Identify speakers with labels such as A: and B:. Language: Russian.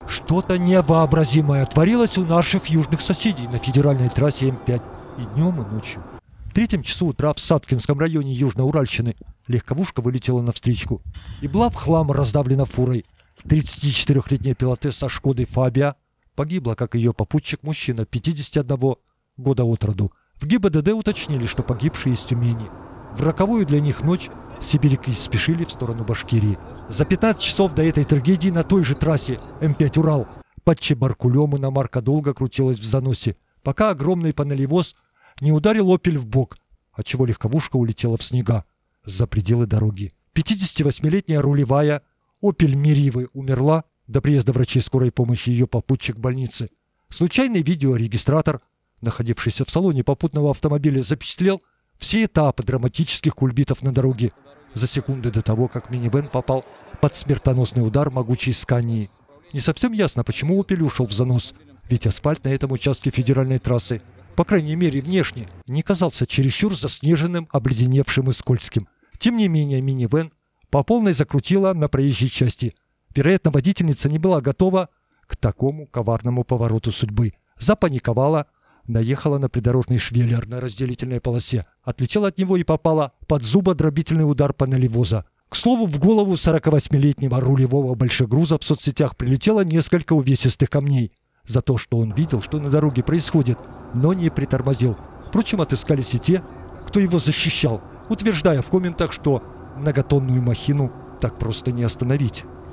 A: Что-то невообразимое творилось у наших южных соседей на федеральной трассе М5 и днем, и ночью. В 3 часу утра в Саткинском районе Южноуральщины легковушка вылетела навстречку и была в хлам раздавлена фурой. 34-летняя пилотесса Шкоды Фабия погибла, как ее попутчик, мужчина 51 года от роду. В ГИБДД уточнили, что погибший из Тюмени. В роковую для них ночь сибиряки спешили в сторону Башкирии. За 15 часов до этой трагедии на той же трассе М5 Урал под Чебаркулем иномарка долго крутилась в заносе, пока огромный панелевоз не ударил «Опель» в бок, отчего легковушка улетела в снега за пределы дороги. 58-летняя рулевая «Опель» Меривы умерла до приезда врачей скорой помощи, ее попутчик в больнице. Случайный видеорегистратор, находившийся в салоне попутного автомобиля, запечатлел все этапы драматических кульбитов на дороге за секунды до того, как минивэн попал под смертоносный удар могучей Скании. Не совсем ясно, почему «Опель» ушел в занос, ведь асфальт на этом участке федеральной трассы, по крайней мере внешне, не казался чересчур заснеженным, обледеневшим и скользким. Тем не менее, минивэн по полной закрутила на проезжей части. Вероятно, водительница не была готова к такому коварному повороту судьбы. Запаниковала, наехала на придорожный швеллер на разделительной полосе, отлетела от него и попала под зубодробительный удар панелевоза. К слову, в голову 48-летнего рулевого большегруза в соцсетях прилетело несколько увесистых камней за то, что он видел, что на дороге происходит, но не притормозил. Впрочем, отыскались и те, кто его защищал, утверждая в комментах, что многотонную махину так просто не остановить.